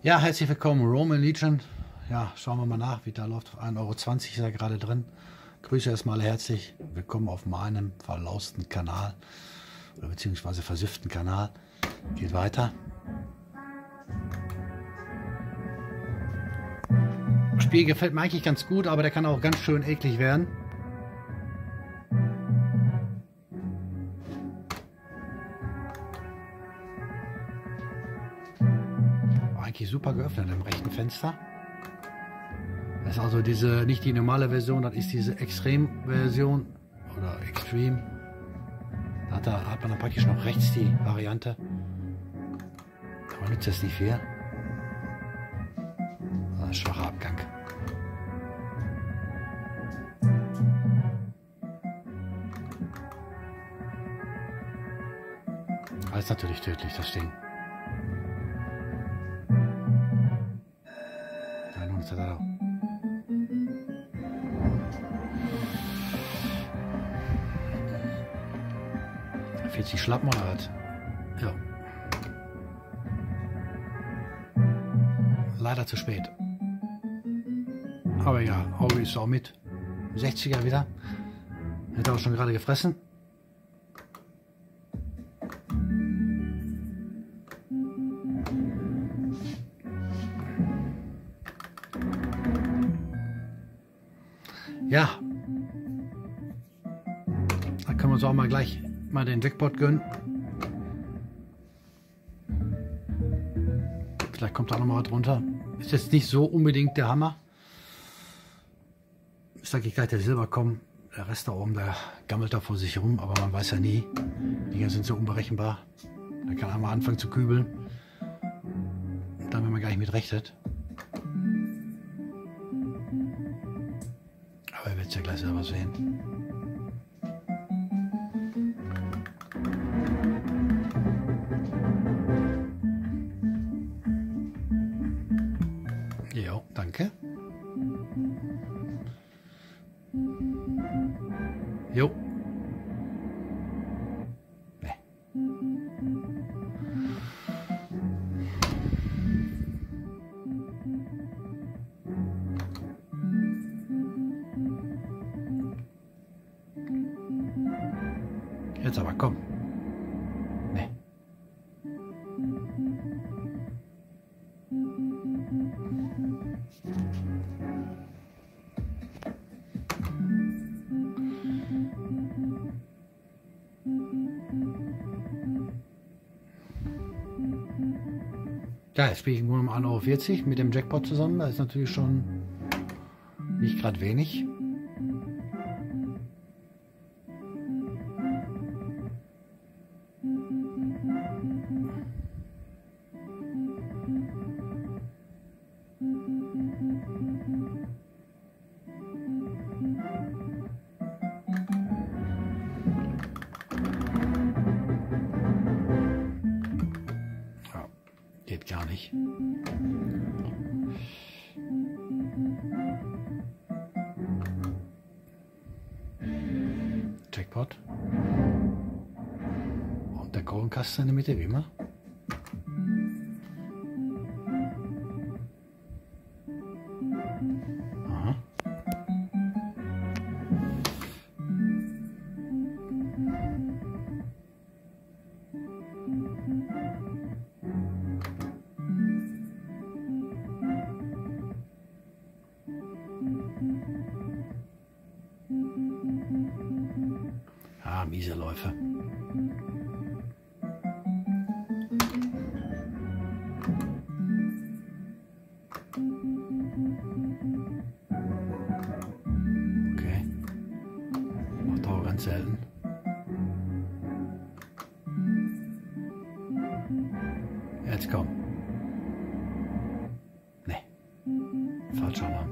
Ja, herzlich willkommen, Roman Legion. Ja, schauen wir mal nach, wie da läuft. Auf 1,20 € ist er gerade drin. Grüße erstmal herzlich. Willkommen auf meinem verlausten Kanal oder beziehungsweise versifften Kanal. Geht weiter. Das Spiel gefällt mir eigentlich ganz gut, aber der kann auch ganz schön eklig werden. Eigentlich super geöffnet im rechten Fenster. Das ist also diese, nicht die normale Version, das ist diese Extrem-Version oder Extreme. Da hat man dann praktisch noch rechts die Variante. Aber nützt das nicht viel. Das ist schwacher Abgang. Das ist natürlich tödlich, das Ding. Ja, nun ist er da. Fehlt die Schlappen oder was? Ja. Leider zu spät. Aber ja, Auge ist auch mit. 60er wieder. Hätte auch schon gerade gefressen. Ja. Da können wir uns auch mal gleich mal den Jackpot gönnen. Vielleicht kommt da noch mal was runter. Ist jetzt nicht so unbedingt der Hammer. Ist eigentlich gleich der Silber kommen. Der Rest da oben, der gammelt da vor sich rum, aber man weiß ja nie. Die Dinger sind so unberechenbar. Da kann einmal anfangen zu kübeln. Und dann, wenn man gar nicht mit rechnet. Aber ihr werdet ja gleich selber sehen. Jo, danke. Jo. Nee. Jetzt aber komm. Nee. Ja, jetzt spiele ich nur um 1,40 € mit dem Jackpot zusammen. Das ist natürlich schon nicht gerade wenig. Geht gar nicht. Jackpot. Und der Kohlenkasten in der Mitte, wie immer. Aha. Ah, miese Läufe. Okay. Macht auch ganz selten. Jetzt komm. Nee. Falscher Alarm.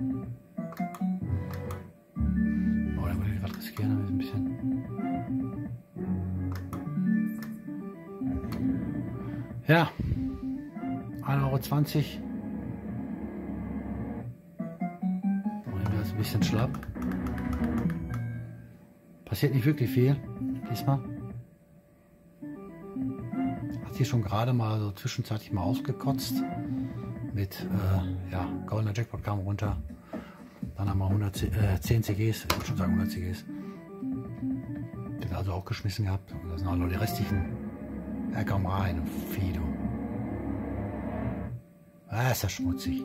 Oh, da würde ich was riskieren, aber ein bisschen. Ja, 1,20 €. Das ist ein bisschen schlapp. Passiert nicht wirklich viel diesmal. Hat sich schon gerade mal so zwischenzeitlich mal ausgekotzt. Mit ja, goldener Jackpot kam runter. Dann haben wir 110 CGs, ich würde schon sagen 100 CGs. Den also auch geschmissen gehabt. Und da sind auch noch die restlichen. Ja, komm rein, Fido. Ah, ist ja schmutzig.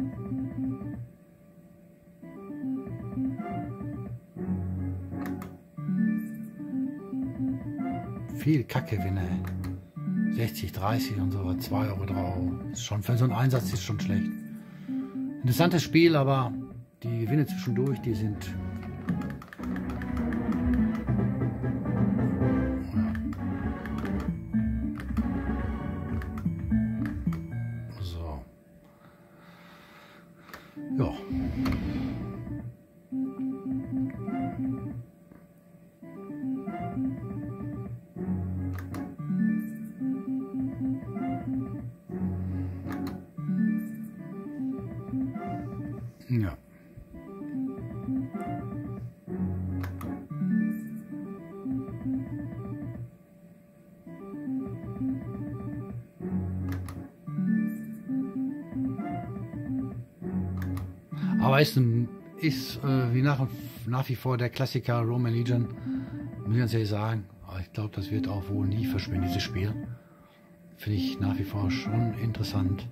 Viel Kackgewinne. 60, 30 und so, 2 € drauf. Ist schon für so einen Einsatz ist schon schlecht. Interessantes Spiel, aber die Gewinne zwischendurch, die sind. Ja. So. Ja. Ja. Aber ist wie nach wie vor der Klassiker Roman Legion, muss ich ganz ehrlich sagen. Aber ich glaube, das wird auch wohl nie verschwinden, dieses Spiel. Finde ich nach wie vor schon interessant.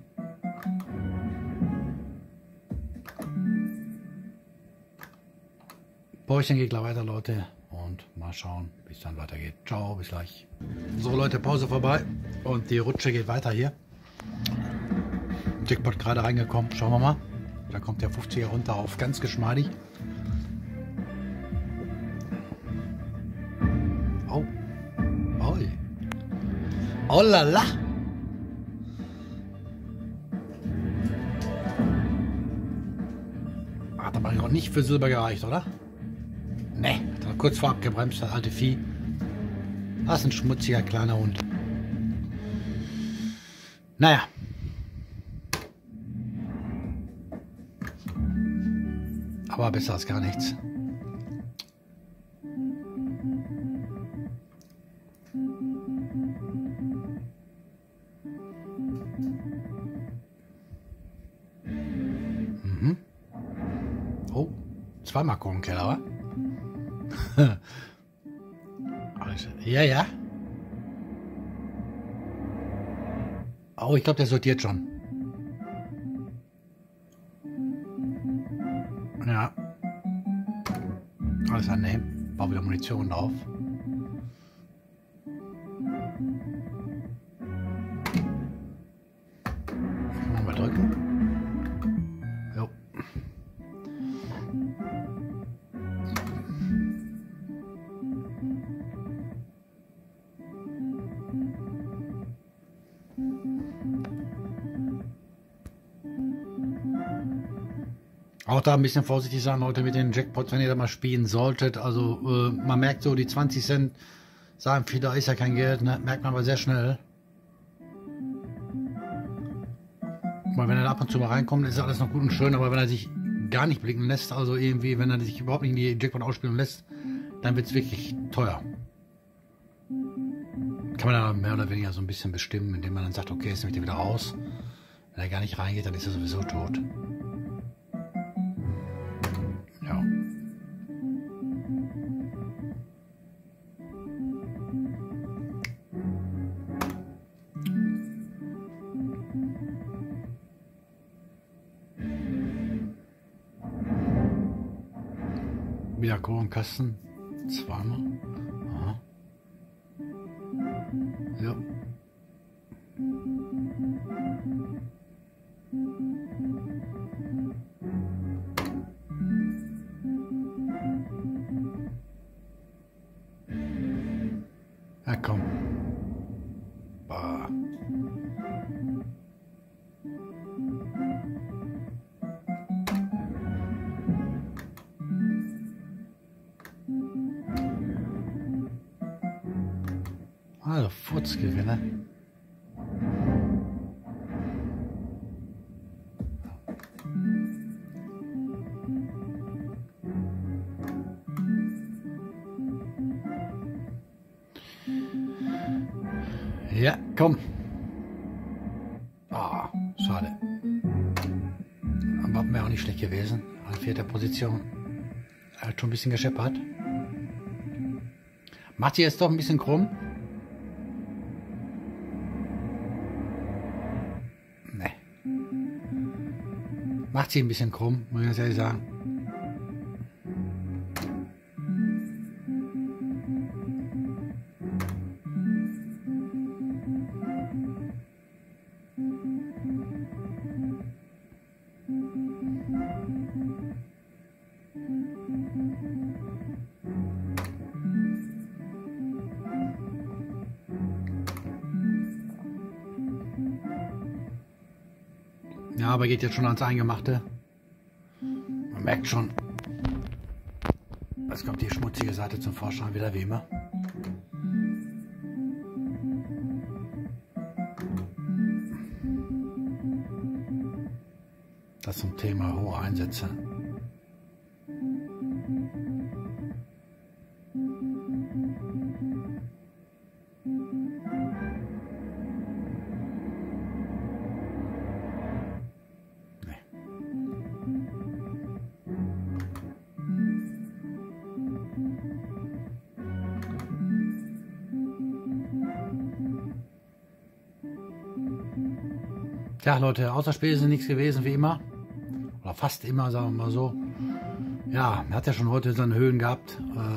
Päuschen geht gleich weiter, Leute. Und mal schauen, wie es dann weitergeht. Ciao, bis gleich. So, Leute, Pause vorbei. Und die Rutsche geht weiter hier. Jackpot gerade reingekommen. Schauen wir mal. Da kommt der 50er runter auf ganz geschmeidig. Oh. Oi. Oh la la. Hat aber noch nicht für Silber gereicht, oder? Ne, hat er kurz vor abgebremst, das alte Vieh. Das ist ein schmutziger kleiner Hund. Naja. Aber besser als gar nichts. Mhm. Oh, zweimal Kohlenkeller, wa? Ja, ja. Oh, ich glaube, der sortiert schon. Ja. Alles annehmen. Bau wieder Munition drauf. Mal drücken. Jo. Auch da ein bisschen vorsichtig sein, Leute, mit den Jackpots, wenn ihr da mal spielen solltet. Also man merkt so, die 20 Cent, sagen viele, da ist ja kein Geld, ne? Merkt man aber sehr schnell. Weil wenn er da ab und zu mal reinkommt, ist alles noch gut und schön, aber wenn er sich gar nicht blicken lässt, also irgendwie, wenn er sich überhaupt nicht in die Jackpot ausspielen lässt, dann wird es wirklich teuer. Kann man da mehr oder weniger so ein bisschen bestimmen, indem man dann sagt, okay, jetzt nehme ich den wieder raus. Wenn er gar nicht reingeht, dann ist er sowieso tot. Ja. Wieder Kohlenkasten. Zweimal. Aha. Ja. Ja, komm. Bah. Also Furzgewinne. Ja, komm. Ah, schade. Aber wäre auch nicht schlecht gewesen. An 4. Position. Er hat schon ein bisschen gescheppert. Macht sie jetzt doch ein bisschen krumm? Ne. Macht sie ein bisschen krumm, muss ich ganz ehrlich sagen. Ja, aber geht jetzt schon ans Eingemachte. Man merkt schon, es kommt die schmutzige Seite zum Vorschein, wieder wie immer. Das zum Thema hohe Einsätze. Ja, Leute, außer Spiel ist nichts gewesen, wie immer. Oder fast immer, sagen wir mal so. Ja, er hat ja schon heute seine Höhen gehabt.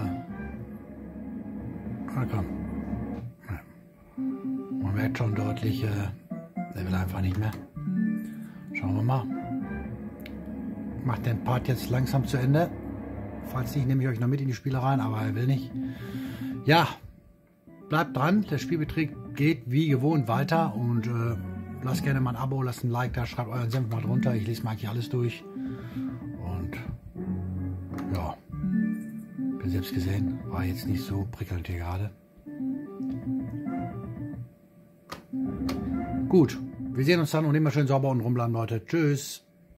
Na komm. Ja. Man merkt schon deutlich, der will einfach nicht mehr. Schauen wir mal. Macht den Part jetzt langsam zu Ende. Falls nicht, nehme ich euch noch mit in die Spiele rein, aber er will nicht. Ja, bleibt dran. Der Spielbetrieb geht wie gewohnt weiter und lasst gerne mal ein Abo, lasst ein Like da, schreibt euren Senf mal drunter. Ich lese mal eigentlich alles durch. Und ja, bin selbst gesehen, war jetzt nicht so prickelnd hier gerade. Gut, wir sehen uns dann und immer schön sauber und rumbleiben, Leute. Tschüss.